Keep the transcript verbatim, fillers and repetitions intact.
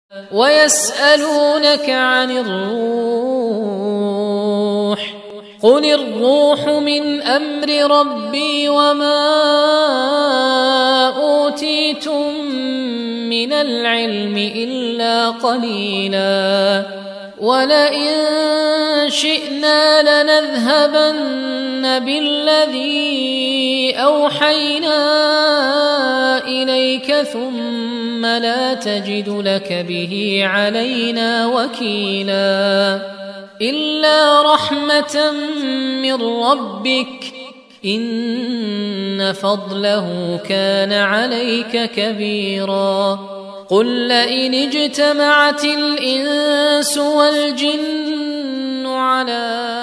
ويسألونك عن الروح قل الروح من أمر ربي وما أوتيتم من العلم إلا قليلا ولئن شئنا لنذهبن بالذي أوحينا إليك ثم لا تجد لك به علينا وكيلا إلا رحمة من ربك إن فضله كان عليك كبيرا قل لئن اجتمعت الإنس والجن على